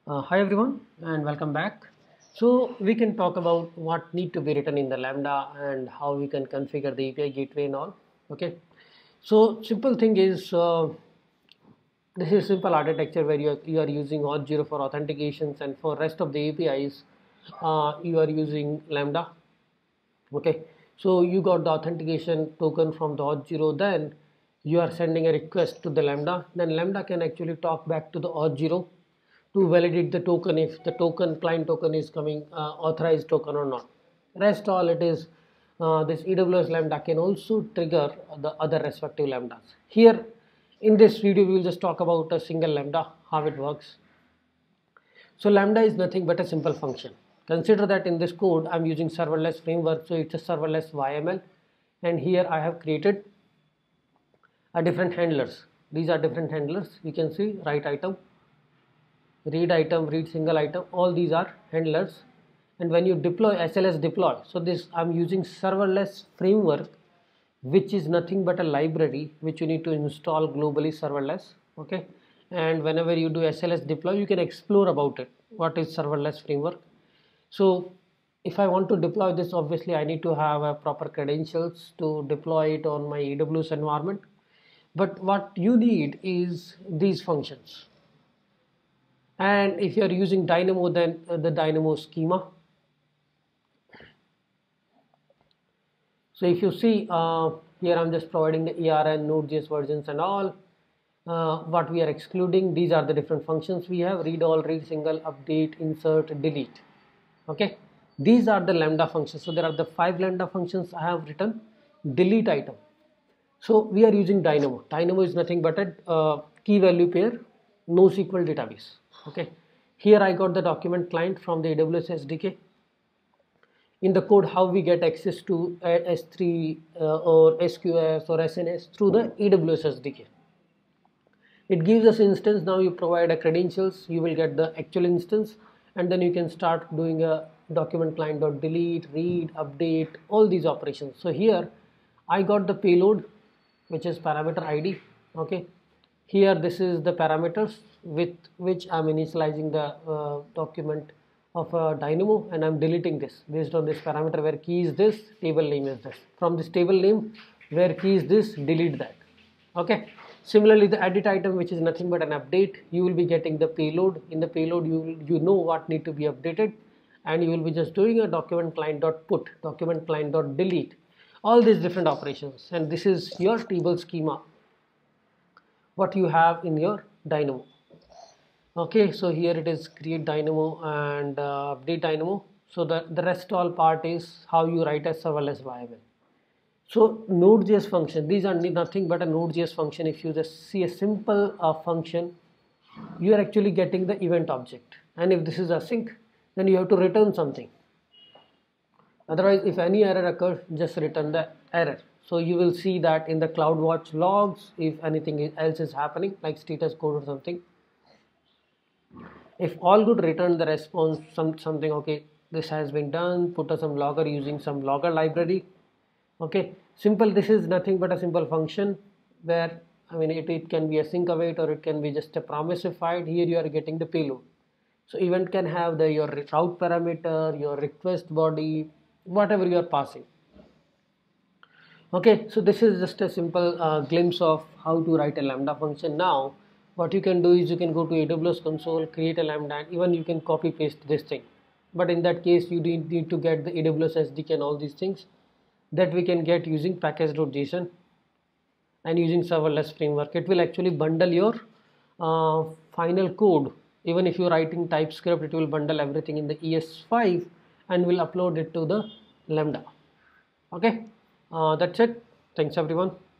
Hi everyone and welcome back. So we can talk about what need to be written in the Lambda and how we can configure the API gateway and all. Okay. So simple thing is this is simple architecture where you are using Auth0 for authentications, and for rest of the APIs you are using Lambda. Okay. So you got the authentication token from the Auth0, then you are sending a request to the Lambda. Then Lambda can actually talk back to the Auth0 to validate the token, if the token client token is coming authorized token or not. Rest all it is this AWS Lambda can also trigger the other respective lambdas. Here in this video we will just talk about a single lambda, how it works. So lambda is nothing but a simple function. Consider that in this code I'm using serverless framework, so it's a serverless YML, and here I have created a different handlers. These are different handlers. You can see write item, read item, read single item, all these are handlers. And when you deploy SLS deploy, so this I'm using serverless framework, which is nothing but a library which you need to install globally serverless. Okay. And whenever you do SLS deploy, you can explore about it, what is serverless framework. So if I want to deploy this, obviously I need to have a proper credentials to deploy it on my AWS environment. But what you need is these functions. And if you are using Dynamo, then the Dynamo schema. So if you see here, I'm just providing the ERN, Node.js versions and all. What we are excluding, these are the different functions we have: read all, read single, update, insert, delete. Okay, these are the lambda functions. So there are the 5 lambda functions I have written. Delete item. So we are using Dynamo. Dynamo is nothing but a key value pair NoSQL database. Okay, here I got the document client from the AWS SDK. In the code, how we get access to S3 or SQS or SNS through the AWS SDK. It gives us instance. Now you provide a credentials, you will get the actual instance, and then you can start doing a document client dot delete, read, update, all these operations. So here I got the payload, which is parameter ID. Okay, here this is the parameters with which I'm initializing the document of Dynamo, and I'm deleting this based on this parameter where key is this, table name is this. From this table name where key is this, delete that. Okay. Similarly, the edit item, which is nothing but an update, you will be getting the payload. In the payload, you know what need to be updated, and you will be just doing a document client dot put, document client dot delete, all these different operations. And this is your table schema, what you have in your Dynamo. Okay, so here it is create Dynamo and update Dynamo. So the rest all part is how you write a serverless YAML. So Node.js function, these are nothing but a Node.js function. If you just see a simple function, you are actually getting the event object. And if this is async, then you have to return something. Otherwise, if any error occurs, just return the error. So you will see that in the CloudWatch logs, if anything else is happening, like status code or something. If all good, return the response, something, okay, this has been done, put some logger using some logger library. Okay, simple. This is nothing but a simple function where, I mean, it can be a sync await or it can be just a promisified. Here you are getting the payload. So event can have your route parameter, your request body, whatever you are passing. Okay, so this is just a simple glimpse of how to write a lambda function. Now what you can do is you can go to AWS console, create a lambda, and even you can copy paste this thing. But in that case you need to get the AWS SDK and all these things that we can get using package.json and using serverless framework. It will actually bundle your final code. Even if you're writing TypeScript, it will bundle everything in the ES5 and will upload it to the lambda. Okay, that's it. Thanks everyone.